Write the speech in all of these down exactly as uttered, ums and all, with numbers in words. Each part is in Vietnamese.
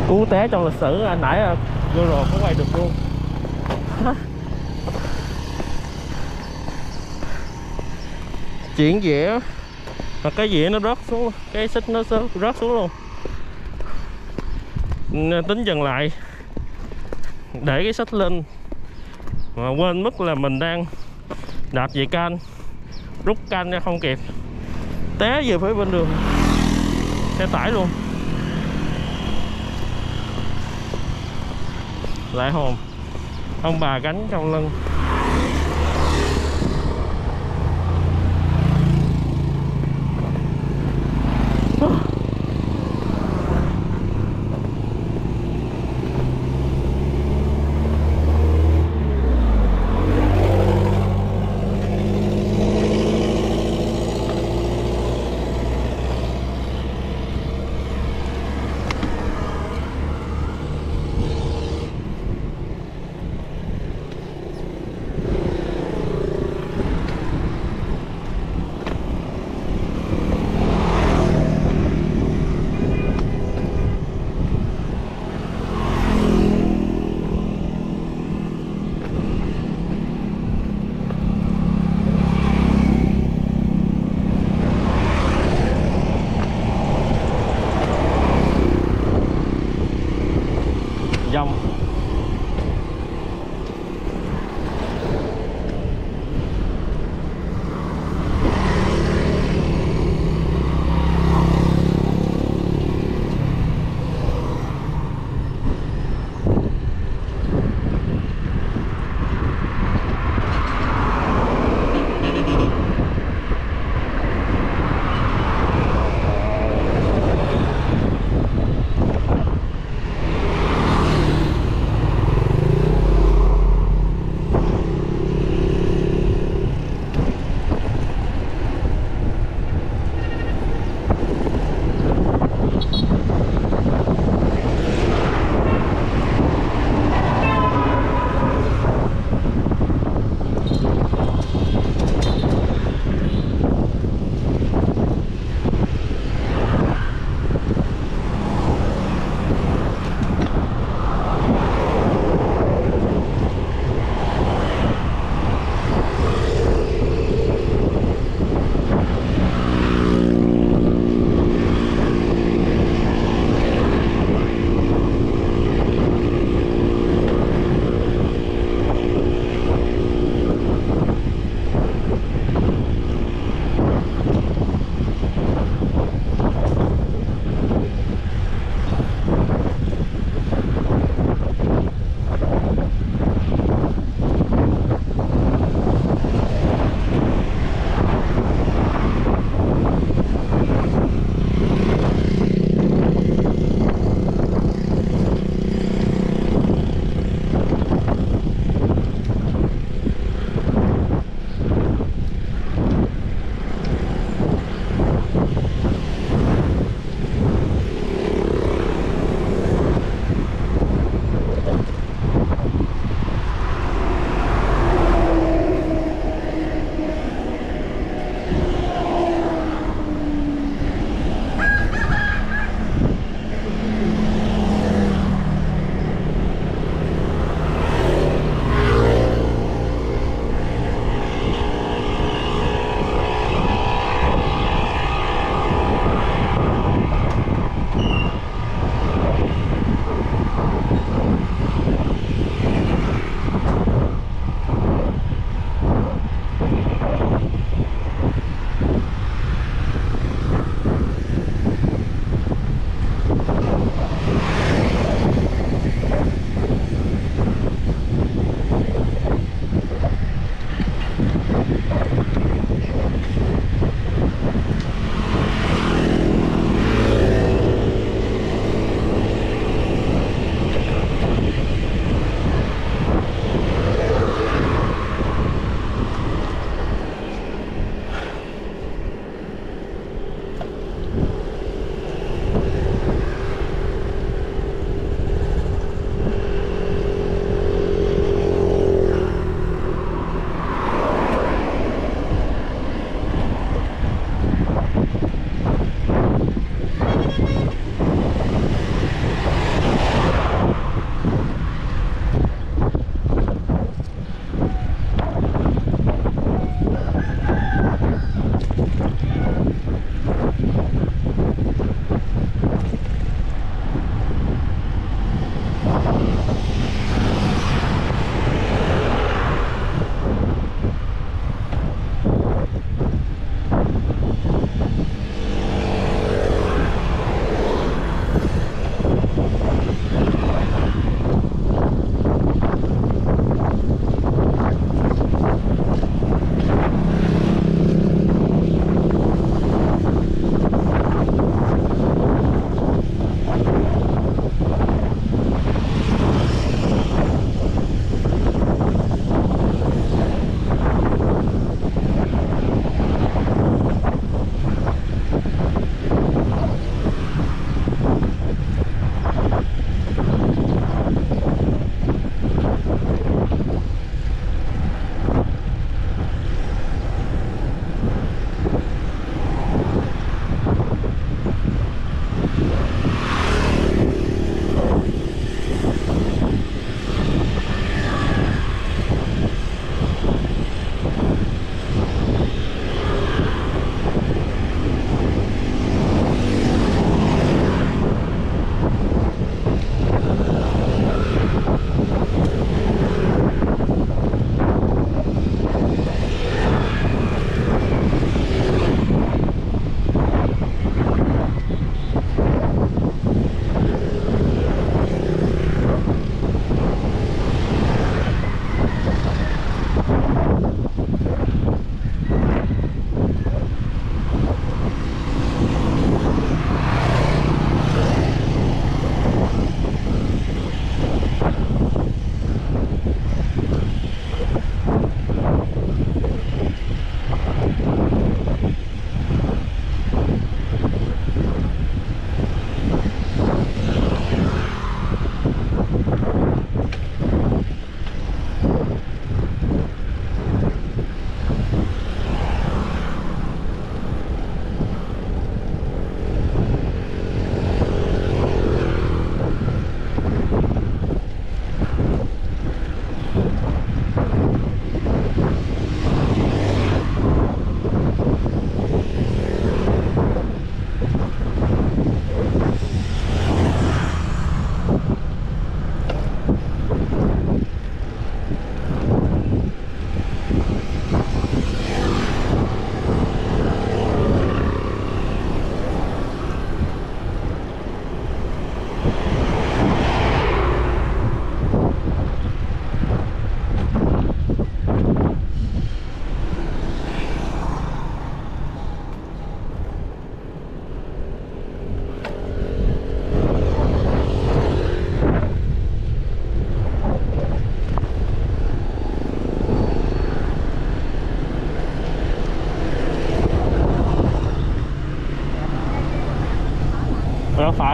Cú té trong lịch sử anh nãy GoPro có quay được luôn. Chuyển dĩa mà cái dĩa nó rớt xuống, cái xích nó rớt xuống luôn. Tính dừng lại để cái xích lên mà quên mất là mình đang đạp về canh, rút canh ra không kịp, té về phía bên đường xe tải luôn. Lại hồn ông bà gánh trong lưng. Dòng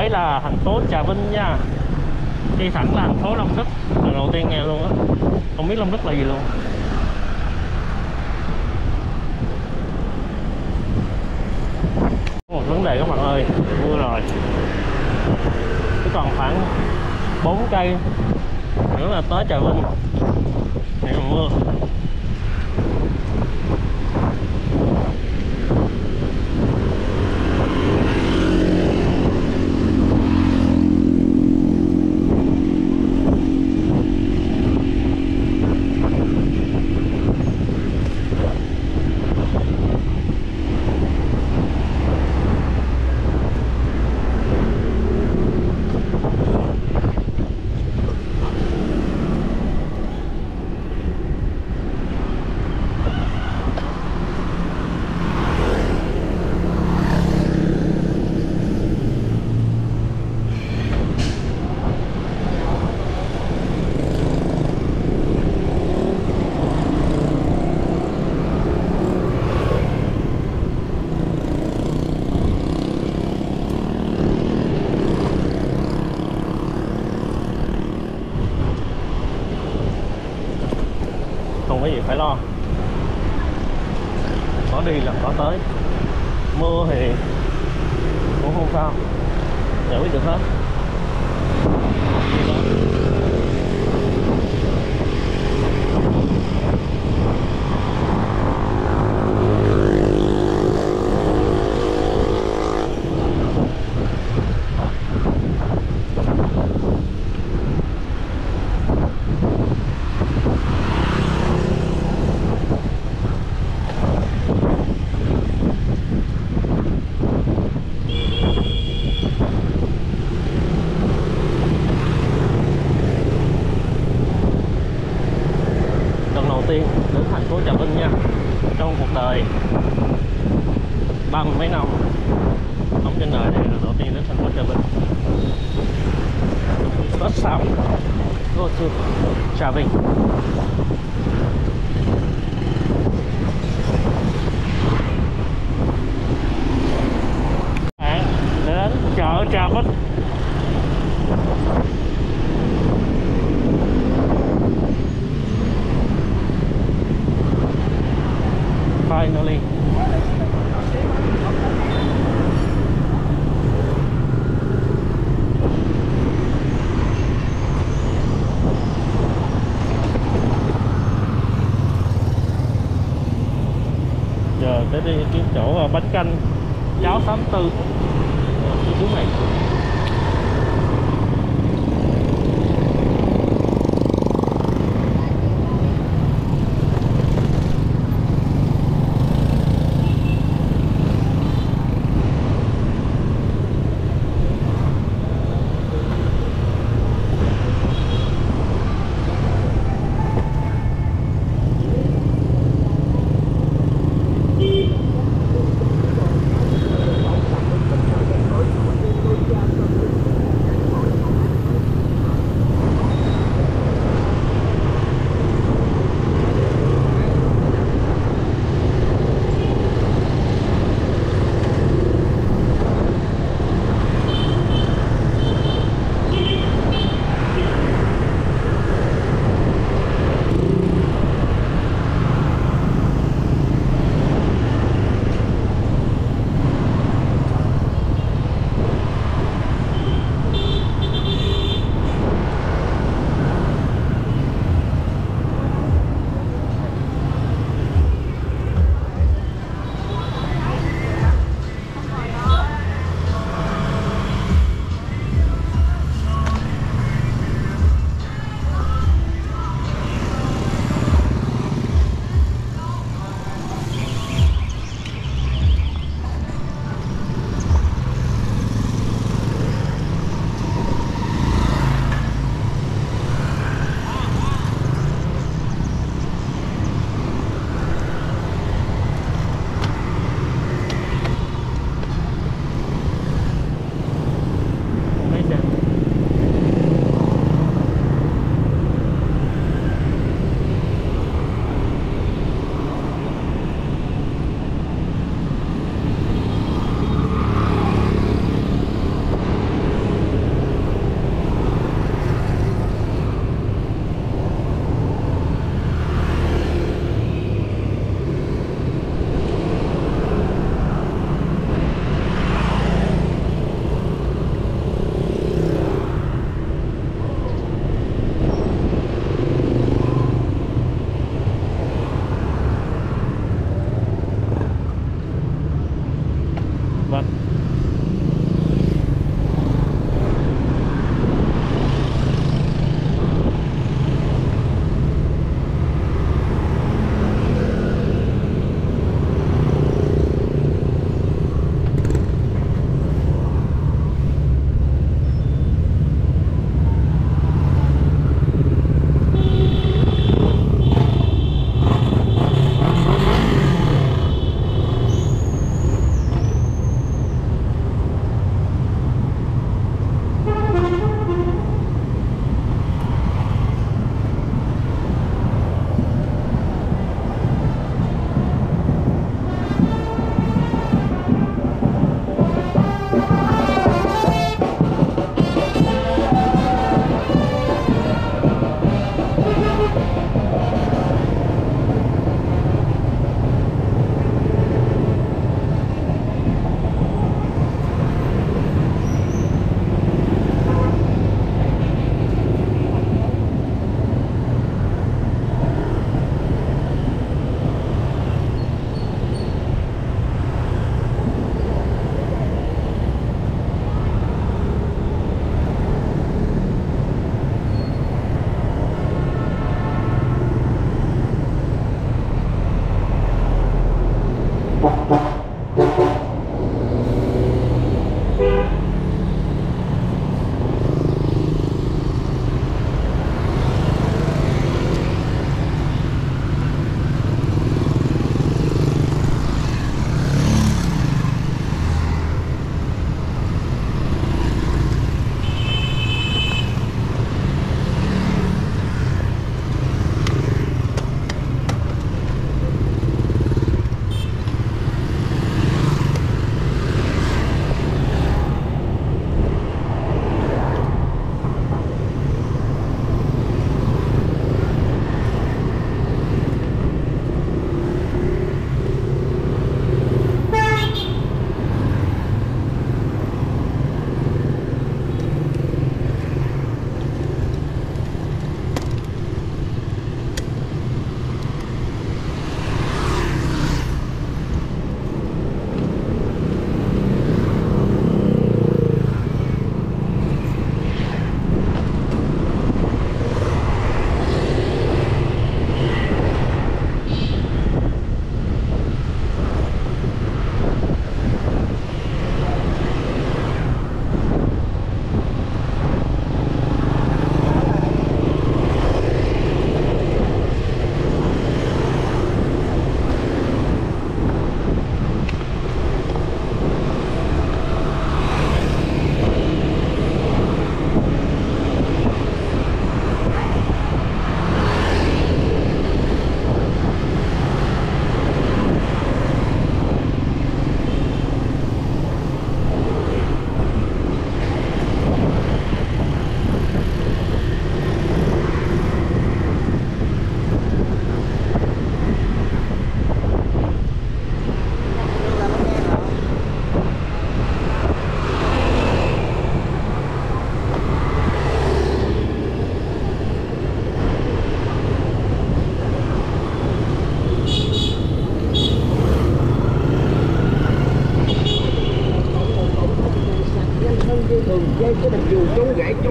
phải là thành phố Trà Vinh nha. Đi thẳng là thành phố Long Đức. Lần đầu tiên nghe luôn á, không biết Long Đức là gì luôn. Một vấn đề các bạn ơi, mưa rồi, chỉ còn khoảng bốn cây nữa là tới Trà Vinh. Này là mưa. Không có gì phải lo, có đi là có tới. Mưa thì cũng không sao, giải quyết được hết. Tiên đến thành phố Trà Vinh nha, trong cuộc đời ba mươi mấy năm sống trên đời này, lần đầu tiên đến thành phố Trà Vinh. First time go to Trà Vinh. Bạn đến chợ Trà Vinh. Finally. Giờ tới đi kiếm chỗ bánh canh cháo tám tư cái thứ này.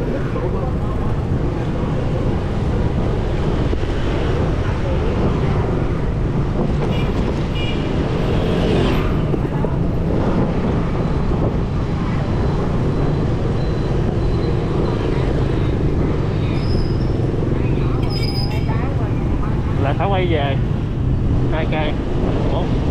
là phải quay về hai cây. Ủa?